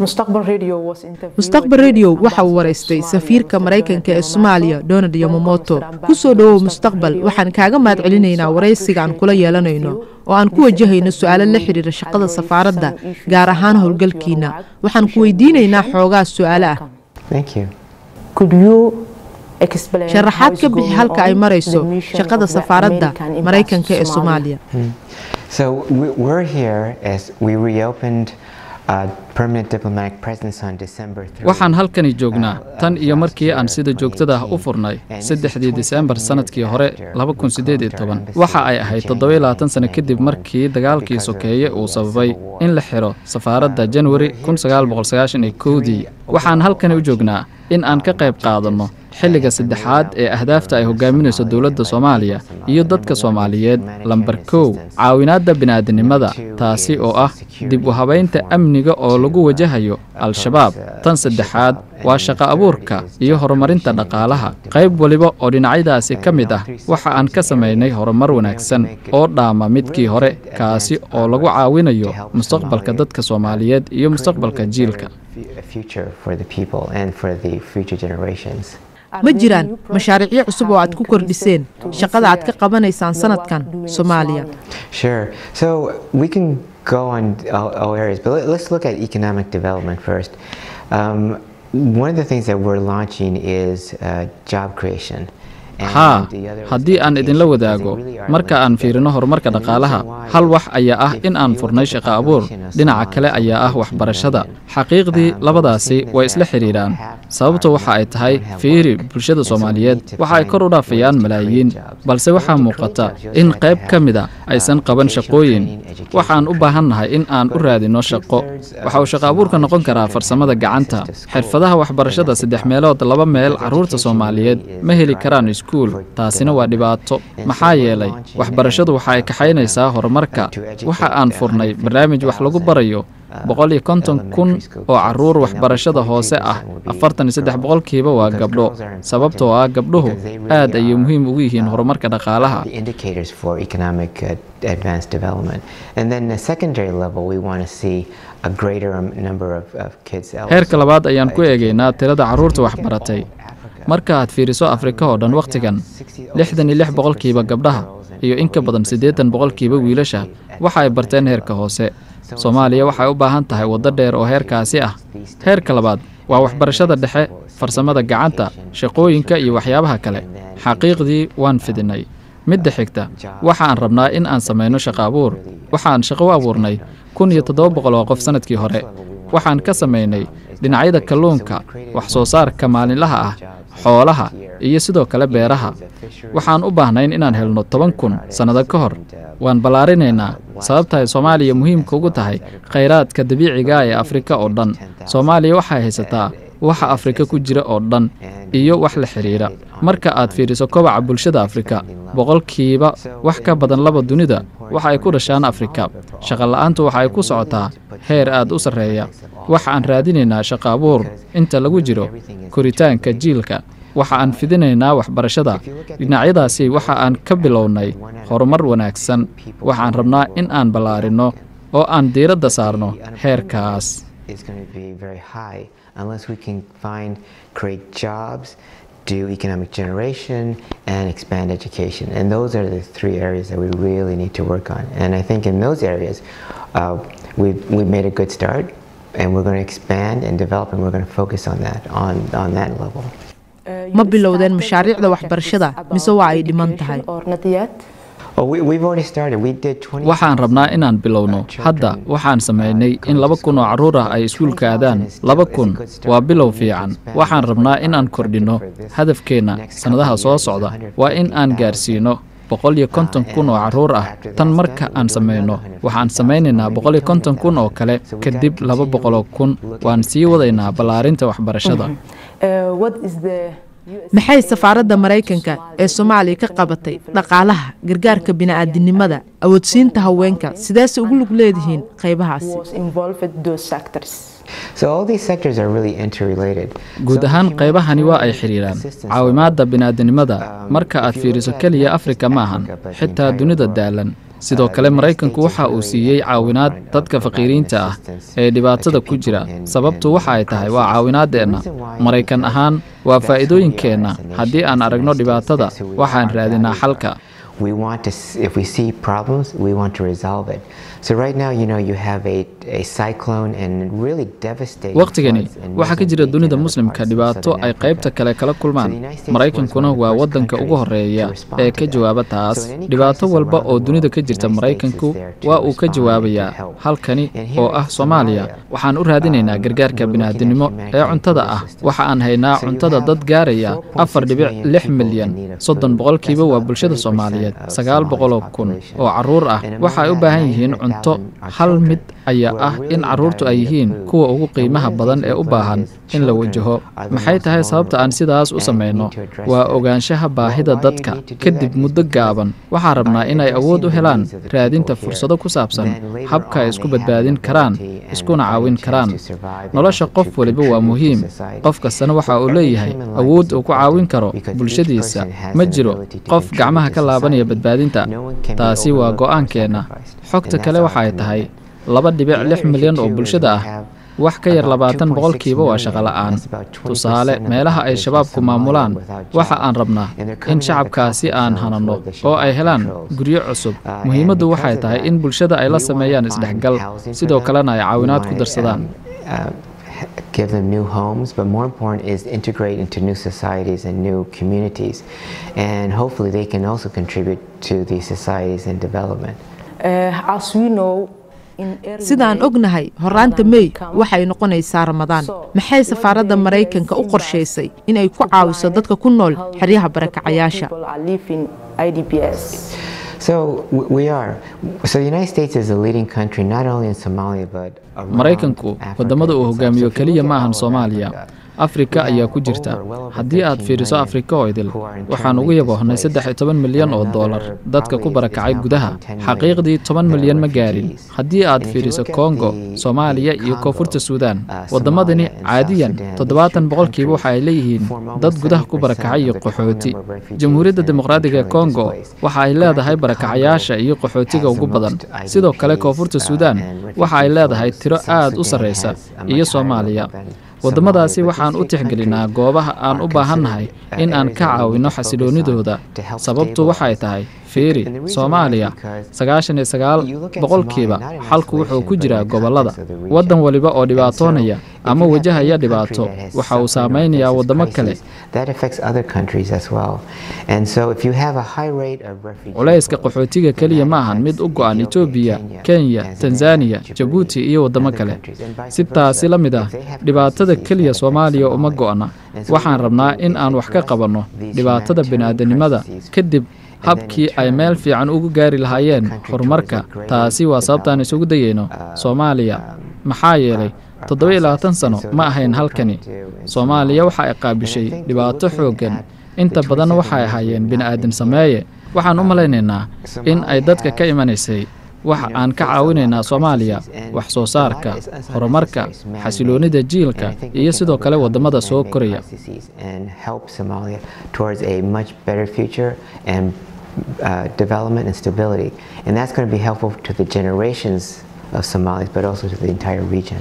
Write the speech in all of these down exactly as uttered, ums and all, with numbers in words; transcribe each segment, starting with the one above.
mustaqbal radio waxa uu wareystay safiirka Mareykanka ee Soomaaliya Donald Yamamoto ku soo dhawow mustaqbal waxaan kaaga mahad celinaynaa wareysiga aan kula yeelanayno oo aan ku wajahayno su'aalo la xiriira shaqada safaaradda gaar ahaan howlgalkiina waxaan ku weydiinaynaa xoogaa su'aalo ah. Thank you. Could you explain sharaxaad ka bixi halka ay marayso shaqada safaaradda Mareykanka ee Soomaaliya? So we're here as we reopened Uh, permanent diplomatic presence on December third. waxaan halkani joognaa tan iyo markii aan sida joogtada ah u furnay saddexdii December sanadkii hore laba kun siddeed iyo toban waxa ay ahayd toddoba iyo labaatan sano kadib markii dagaalkii sokeeye uu sababay in la xiro safaaradda January kun sagaal boqol sagaashan iyo kow waxaan halkani u joognaa in aan ka qayb qaadano xilliga saddexaad ee ahdaafta ay hogaaminayso dawladda Soomaaliya iyo dadka Soomaaliyeed lambar kow caawinaadda bini'aadanimada taasi oo ah dib u habaynta amniga oo lagu wajahayo al-shabaab tan saddexaad waa shaqo abuurka iyo horumarinta dhaqaalaha qayb waliba oo dhinacyadaasi ka mid ah waxa aan ka sameynay horumar wanaagsan oo dhaama midkii hore kaasi oo lagu caawinayo mustaqbalka dadka Soomaaliyeed iyo mustaqbalka jiilka ma jiraan mashaariicyo cusub oo aad ku kordhiseen shaqada aad ka qabanaysaan sanadkan Soomaaliya? Sure. So we can go on all, all areas, but let's look at economic development first. Um, one of the things that we're launching is uh, job creation. haa haddii aan idinla wadaago marka aan fiirino horumarka dhaqaalaha hal wax ayaa ah in aan furnay shaqo abuur dhinaca kale ayaa ah waxbarashada xaqiiqdii labadaasi way isla xiriiraan sababtu waxa ay tahay fiiri bulshada Soomaaliyeed waxa ay kor u dhaafayaan malaayiin balse waxa muuqata in qayb ka mid ah aysan qaban shaqooyin waxaan u baahannahay in aan u raadino shaqo waxa uu shaqo abuurka noqon karaa farsamada gacanta xirfadaha waxbarashada saddex meelood laba meel carruurta Soomaaliyeed ma heli karaan taasina waa dhibaato maxaa yeelay waxbarashadu waxa ay kaxaynaysaa horumarka waxa aan furnay barnaamij wax lagu barayo boqol iyo konton kun oo carruur waxbarashada hoose ah afartan iyo saddex boqolkiiba waa gabdho sababtoo ah gabdhuhu aad ayay muhiim ugu yihiin horumarka dhaqaalaha heerka labaad ayaan ku eegaynaa tirada carruurta waxbaratay marka aad fiiriso Afrika oo dhan waqtigan lixdan iyo lix boqolkiiba gabdhaha iyo in ka badan siddeetan boqolkiiba wiilasha waxa ay barteen heerka hoose Soomaaliya waxa ay u baahan tahay waddo dheer oo heerkaasi ah heerka labaad waa waxbarashada dhexe farsamada gacanta shaqooyinka iyo waxyaabaha kale xaqiiqdii waan fidinay midda xigta waxa aan rabnaa in aan sameeyno shaqo abuur waxaan shaqo abuurnay kun iyo toddoba boqol oo qof sanadkii hore waxaan ka sameynay dhinacyada kalluunka wax soo saarka maalinlaha ah xoolaha iyo sidoo kale beeraha waxaan u baahnayn inaan helno toban kun sanado ka hor waan balaarinaynaa sababta ay Soomaaliya muhiimka ugu tahay kheyraadka dabiiciga ah ee Afrika oo dhan Soomaaliya waxay haysataa waxa Afrika ku jira oo dhan iyo wax la xiriira marka aad fiiriso kobaca bulshada Afrika boqolkiiba wax ka badan laba dunida waxa ay ku dhashaan Afrika shaqo la'aantu waxa ay ku socotaa heer aad u sareeya waxa aan raadinaynaa shaqo abuur inta lagu jiro koritaanka jiilka waxa aan fidinaynaa waxbarashada dhinacyadaasi waxa aan ka bilownay horumar wanaagsan waxaan rabnaa in aan balaarino oo aan diiradda saarno heerkaas do economic generation and expand education. And those are the three areas that we really need to work on. And I think in those areas, uh, we've, we've made a good start and we're going to expand and develop and we're going to focus on that, on, on that level. ma bilowdeen mashaariicda waxbarashada mise waa ay dhiman tahay? waxaan rabnaa inaan bilowno hadda waxaan sameynay in laba kun oo carruur ah ay iskuulka aadaan laba kun waa bilow fiican waxaan rabnaa in aan kordhino hadafkeena sanadaha soo socda waa in aan gaarsiino boqol iyo konton kun oo carruur ah tan marka aan sameyno waxaan sameynaynaa boqol iyo konton kun oo kale kadib laba boqol oo kun waan sii wadaynaa ballaarinta waxbarashada maxay safaaradda Mareykanka ee Soomaaliya ka qabatay dhaqaalaha gargaarka bini'aadanimada awoodsiinta haweenka sidaas ugu lug leedihiin qaybahaasi? So all these sectors are really interrelated. guud ahaan qaybahani waa ay xiriiraan caawimaadda bini'aadanimada marka aad fiiriso kaliya Afrika maahan xitaa dunida daalan sidoo kale Maraykanku waxa uu siiyey caawinaad dadka faqiiriinta ah ee dhibaatada ku jira sababtu waxa ay tahay waa caawinaadeena Maraykan ahaan waa faa'iidooyinkeena haddii aan aragno dhibaatada waxaan raadinaa xalka. We want to, if we see problems, we want to resolve it. So right now, you know, you have a, a cyclone and really devastating. waqtigani waxa ka jira dunida muslimka dhibaato ay qaybta kale kala kulmaan. Maraykankuna waa wadanka ugu horeeya ee ka jawaaba taas. dhibaato walba oo dunida ka jirta Maraykanku waa uu ka jawaabayaa. halkani oo ah Soomaaliya waxaan u raadinaynaa gargaarka bini'aadanimo ee cuntada ah. waxa aan haynaa cuntada dad gaaraya afar dhibic lix milyan. soddon boqolkiiba waa bulshada Soomaaliyeed. sagaal boqol oo kun oo caruur ah waxa ay u baahan yihiin cunto. hal mid ayaa ah in caruurtu ay yihiin kuwa ugu qiimaha badan ee u baahan in la wajaho. maxay tahay sababta aan sidaas u sameeyno? waa ogaanshaha baahida dadka. kadib muddo gaaban waxaan rabnaa in ay awood u helaan raadinta fursado ku saabsan habka ay isku badbaadin karaan iskuna caawin karaan. nolosha qof waliba waa muhiim. qof kastana waxa uu leeyahay awood uu ku caawin karo bulshadiisa. ma jiro qof gacmaha ka laabanaya badbaadinta. taasi waa go'aankeena. xogta kale waxa ay tahay laba dhibic lix milyan oo bulshada ah wax ka yar labaatan boqolkiiba waa shaqo la'aan. tusaale meelaha ay shabaabku maamulaan waxa aan rabnaa in shacabkaasi aan hanano oo ay helaan guryo cusub. muhiimaddu waxay tahay in bulshada ay la sameeyaan isdhexgal sidoo kalena ay caawinaad ku darsadaan. Give them new homes, but more important is integrate into new societies and new communities, and hopefully they can also contribute to these societies and development. Uh, as we know, sidaan ognahay horaanta May waxay noqonaysaa Ramadaan. maxay safaaradda Maraykanka u qorshaysay in ay ku caawiso dadka ku nool xeryaha barakacayaasha? So we are. So the United States is a leading country not only in Somalia but Maraykanku wadamada uu hogaamiyo kaliya ma ahan Soomaaliya. Afrika ayaa ku jirta. haddii aad fiiriso Afrika oo idil waxaan ugu yaboohnay saddex iyo toban milyan oo dollar dadka ku barakacay gudaha. xaqiiqdii toban milyan ma gaarin. haddii aad fiiriso Congo, Soomaaliya iyo Koonfurta Suudaan wadamadani caadiyan toddobaatan boqolkiiba waxa ay leeyihiin dad gudaha ku barakacay iyo qaxooti. Jamhuuriyadda Dimuqraadiga ee Congo waxa ay leedahay barakacayaasha iyo qaxootiga ugu badan. sidoo kale Koonfurta Suudaan waxa ay leedahay tiro aad u sareysa iyo Soomaaliya. wadamadaasi waxaan u tixgelinaa goobaha aan u baahannahay in aan ka caawino xasiloonidooda. sababtu waxay tahay fiiri Soomaaliya sagaashan iyo sagaal boqolkiiba xalku wuxuu ku jiraa gobolada. wadan waliba oo dhibaatoonaya ama wajahaya dhibaato waxa uu saameynayaa wadamo kale. culayska qaxootiga kaliya ma ahan mid u go'an Itoobiya, Kenya, Tanzania, Djibouti iyo wadamo kale. si taasi la mid ah dhibaatada kaliya Soomaaliya uma go'ana. waxaan rabnaa in aan wax ka qabanno dhibaatada bini'aadanimada kadib habkii ay meel fiican ugu gaari lahaayeen horumarka. taasi waa sababtaan isugu dayayno Soomaaliya. maxaa yeelay toddoba iyo labaatan sano ma ahayn halkani. Soomaaliya waxa ay qaabishay dhibaato xooggan. inta badan waxay ahaayeen bini'aadan sameeye. waxaan u malaynaynaa in ay dadka ka imanaysay waxa aan ka caawinaynaa Soomaaliya wax soo saarka, horumarka, xasiloonida jiilka iyo sidoo kale wadamada soo koraya. Uh, development and stability, and that's going to be helpful to the generations of Somalis, but also to the entire region.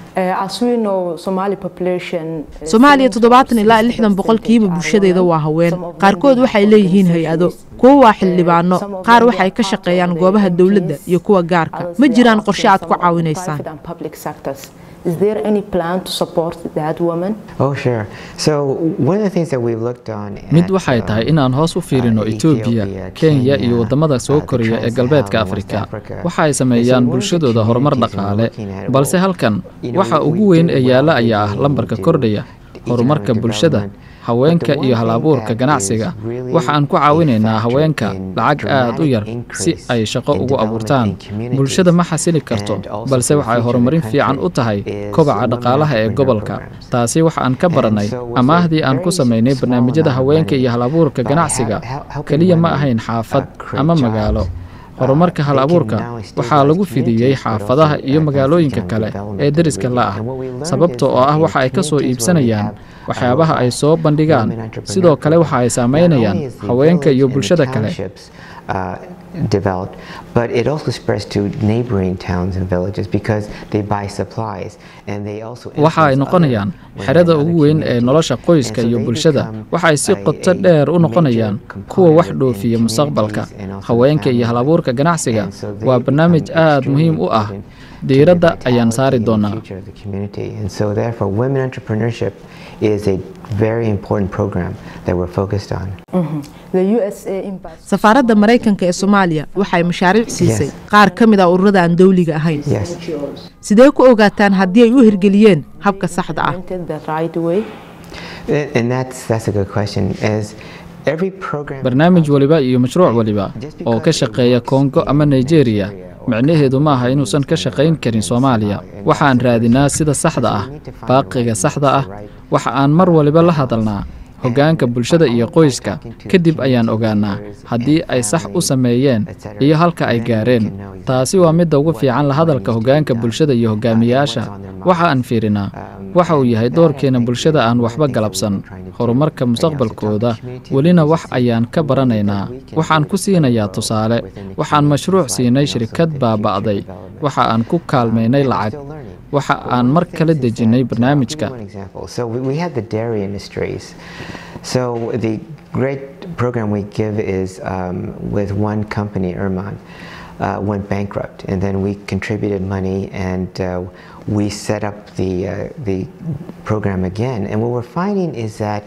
Soomaaliya toddobaatan ilaa lixdan boqolkiiba bulshadeeda waa haween. qaarkood waxay leeyihiin hay'ado, kuwa waa xildhibaano, qaar waxay ka shaqeeyaan goobaha dawladda iyo kuwa gaarka. ma jiraan qorshe aad ku caawinaysaan? Is there any plan to support that woman? Oh sure. So one of the things that we looked on mid waxay tahay in aan hoos u fiirino Ethiopia, Kenya iyo wadamada soo koraya ee galbeedka Afrika. waxa ay sameeyaan bulshadooda horumar dhaqaale, balse halkan waxa ugu weyn ee yaala ayaa ah lambarka kordhaya horumarka bulshada, haweenka iyo hal-abuurka ganacsiga. waxa aan ku caawinaynaa haweenka lacag aad u yar si ay shaqo ugu abuurtaan. bulshada ma xasili karto, balse waxa ay horumarin fiican u tahay kobaca dhaqaalaha ee gobolka. taasi waxa aan ka baranay amaahdii aan ku sameynay barnaamijyada haweenka iyo hal-abuurka ganacsiga. kaliya ma ahayn xaafad ama magaalo. horumarka hal-abuurka waxaa lagu fidiyey xaafadaha iyo magaalooyinka kale ee dariska la ah. sababta oo ah waxa ay ka soo iibsanayaan waxyaabaha ay soo bandhigaan. sidoo kale waxa ay saameynayaan haweenka iyo bulshada kale. uh, developed, but it also spreads to neighboring towns and villages because they buy supplies and they also waxa ay noqonayaan xerada ugu weyn ee nolosha qoyska iyo bulshada waxa ay si qoto dheer u noqonayaan kuwa wax dhoofiya mustaqbalka haweenka iyo halabuurka ganacsiga waa barnaamij aad muhiim u ah diiradda ayaan saari doonaa and so therefore women entrepreneurship is a very important program that we're focused on. Mm-hmm. The U S A embassy. Safaaradda Mareykanka ee Soomaaliya waxay mashaariic siisay qaar ka mid ah ururada aan dawliga ahayn. Yes. Sidee ku ogaataan haddii ay u hirgeliyeen habka saxda ah? The right way. And that's that's a good question. As every program barnaamij waliba iyo mashruuc waliba oo ka shaqeeya Kongo ama Nigeria macnaheedu ma aha inuusan ka shaqayn karin Soomaaliya waxaan raadinaa sida saxda ah baaqiga saxda ah waxa aan mar waliba la hadalnaa hoggaanka bulshada iyo qoyska kadib ayaan ogaanaa haddii ay sax u sameeyeen iyo halka ay gaareen taasi waa mid ugu fiican la hadalka hoggaanka bulshada iyo hogaamiyaasha waxa aan fiirinaa waxa uu yahay doorkeena bulshada aan waxba galabsan horumarka mustaqbalkooda welina wax ayaan ka baranaynaa waxaan ku siinayaa tusaale waxaan mashruuc siinay shirkad baaba'day waxa aan ku kaalmaynay lacag waxa aan mar kale dejinay barnaamijka so we had the dairy industries so the great program we give is um, with one company Erman uh, went bankrupt and then we contributed money and uh, we set up the uh, the program again and what we're finding is that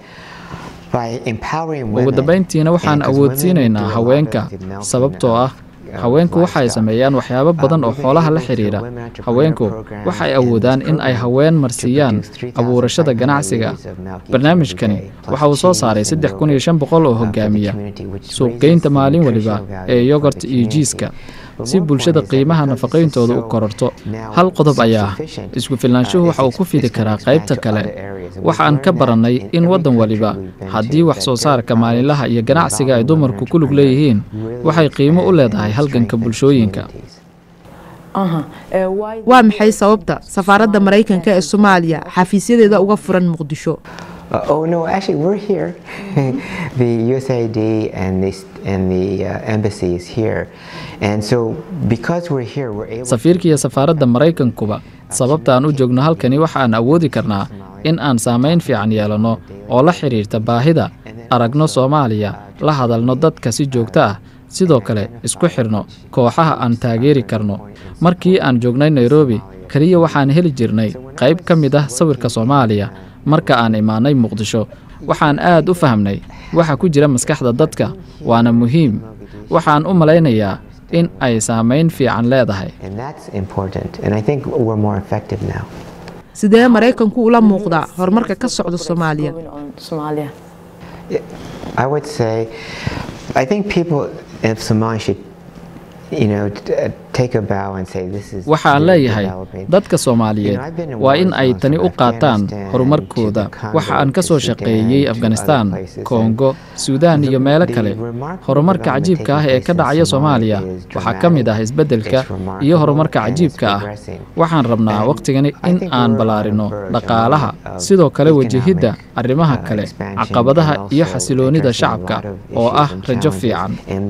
by empowering women ugu dambeyntiina waxaan awoodsiinaynaa haweenka sababtoo ah haweenku waxay sameeyaan waxyaabo badan oo xoolaha la xiriira haweenku waxay awoodaan in ay haween marsiiyaan abuurashada ganacsiga barnaamijkani waxa uu soo saaray saddex kun iyo shan boqol oo hogaamiya suuqgeynta maalin waliba ee yogurt iyo jiiska si bulshada qiimaha nafaqayntooda u kororto hal qodob ayaa isku filnaanshuhu waxa uu ku fidi karaa qaybta kale waxaan ka baranay in wadan waliba haddii wax soo saarka maalinlaha iyo ganacsiga ay dumarku ku lug leeyihiin waxay qiimo u leedahay halganka bulshooyinka waa maxay sababta safaaradda Mareykanka ee Soomaaliya xafiisyadeeda uga furan Muqdisho? Uh, oh no, actually we're here. The U S A I D and the and the uh, embassy is here, and so because we're here, we're able. Safiirka iyo safaaradda Mareykankuba sababta aan u joogno halkani waxa aan awoodi karnaa in aan saameyn fiican yeelano oo la xiriirta baahida aragno Soomaaliya la hadalno dadka si joogto ah sidoo kale isku xirno kooxaha aan taageeri karno markii aan joognay Nairobi kaliya waxaan heli jirnay qayb ka mid ah sawirka Soomaaliya marka aan imaanay Muqdisho waxaan aad u fahamnay waxa ku jira maskaxda dadka waana muhiim waxaan u maleynayaa in ay saameyn fiican leedahay and that's important and I think we're more effective now. Sidee Mareykanku ula muuqdaa horumarka ka socda Soomaaliya? I would say I think people in Somalia should you know take a bow and say this is waxaan leeyahay dadka Soomaaliyeed waa in ay tani u qaataan horumarkooda waxa aan ka soo shaqeeyay Afghanistan, Congo, Suudaan iyo meelo kale horumarka cajiibka ah ee ka dhacaya Soomaaliya waxa ka mid ah isbedelka iyo horumarka cajiibka ah waxaan rabnaa waqtigan in aan balaarino dhaqaalaha sidoo kale wajahida arrimaha kale caqabadaha iyo xasiloonida shacabka oo ah rajo fiican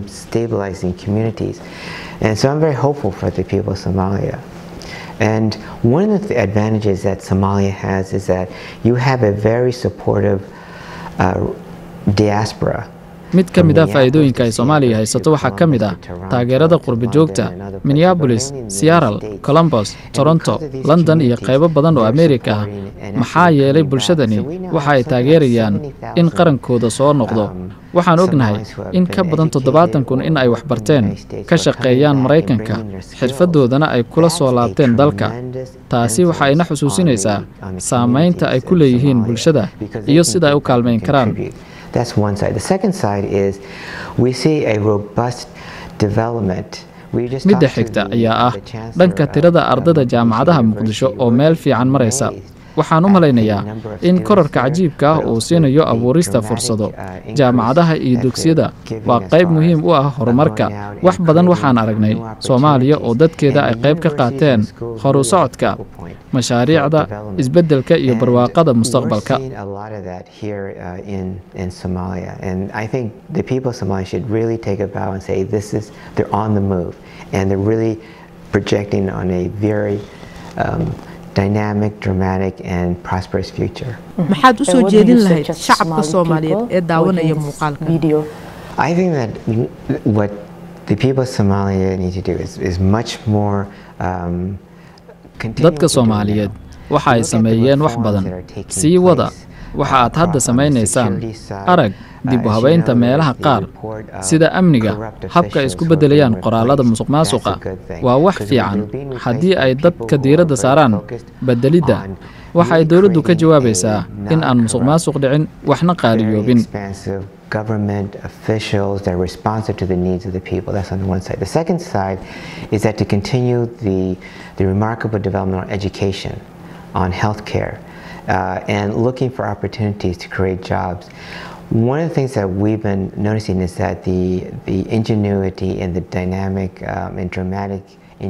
and so I'm very hopeful for the people of Somalia. And one of the advantages that Somalia has is that you have a very supportive uh, diaspora. mid ka mid ah faa'iidooyinka ay Soomaaliya haysato waxa ka mid ah taageerada qurba joogta Minneapolis, Seattle, Columbus, Toronto, London iyo qaybo badan oo Ameerika ah maxaa yeelay bulshadani waxa ay taageerayaan in qarankooda soo noqdo waxaan ognahay in ka badan toddobaatan kun in ay wax barteen ka shaqeeyaan Mareykanka xirfadoodana ay kula soo laabteen dalka taasi waxa ay na xusuusinaysaa saameynta ay ku leeyihiin bulshada iyo sida ay u kaalmeyn karaan. That's one side. The second side is we see a robust development. midda xigta ayaa ah dhanka tirada ardayda jaamacadaha Muqdisho oo meel fiican maraysa waxaan u malaynayaa in korarka cajiibka ah uu siinayo abuurista fursado jaamacadaha iyo dugsiyada waa qayb muhiim u ah horumarka. wax badan waxaan aragnay Soomaaliya oo dadkeeda ay qayb ka qaateen horu socodka mashaariicda isbeddelka iyo barwaaqada mustaqbalka. I think the people of Somalia should really take a bow and say this is, they're on the move and they're really projecting on a very um, dynamic, dramatic and prosperous future. maxaad u soo jeedin lahayd shacabka Soomaaliyeed ee daawanaya muuqaalka? I think that what the people of Somalia need to do is, is much more um, dadka Soomaaliyeed waxa ay sameeyeen wax badan. Sii wada waxa aad hadda samaynaysaan. Arag dib u habeynta meelaha qaar sida amniga, habka ay isku beddelayaan qoraalada musuqmaasuqa waa wax fiican. haddii ay dadka diiradda saaraan beddelidda, waxa ay dowladdu ka jawaabaysaa in aan musuqmaasuq dhicin waxna qaaliyoobin. Government officials that are responsive to the needs of the people. That's on the one side. The second side is that to continue the, the remarkable development on education, on healthcare, uh, and looking for opportunities to create jobs. One of the things that we've been noticing is that the, the ingenuity and the dynamic um, and dramatic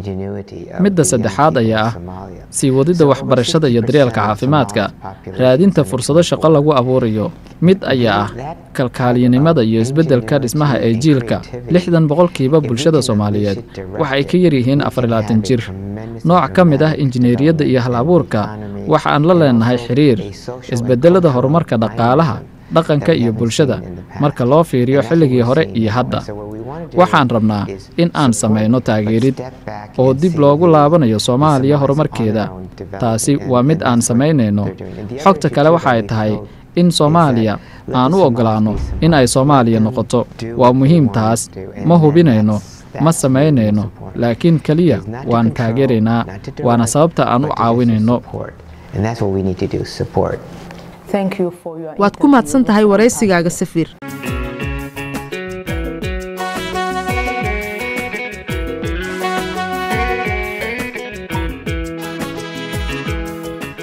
midda saddexaad ayaa ah sii wadidda waxbarashada iyo daryeelka caafimaadka, raadinta fursado shaqo lagu abuurayo. mid ayaa ah kalkaaliyanimada iyo isbeddelka dhismaha ee jiilka. lixdan boqolkiiba bulshada Soomaaliyeed waxa ay ka yar yihiin afar iyo labaatan jir. nooc ka mid ah injineeriyadda iyo hal-abuurka waxa aan la leenahay xiriir isbeddelada horumarka dhaqaalaha, dhaqanka iyo bulshada marka loo fiiriyo xilligii hore iyo hadda. waxaan rabnaa in aan samayno taageerid oo dib loogu laabanayo Soomaaliya horumarkeeda. taasi waa mid aan samaynayno. xogta kale waxa ay tahay in Soomaaliya aan u ogolaano in ay Soomaaliya noqoto. waa muhiim taas. ma hubinayno, ma samaynayno, laakiin kaliya waan taageeraynaa. waana sababta aan u caawinayno. waad ku mahadsan tahay waraysigaaga Safiir.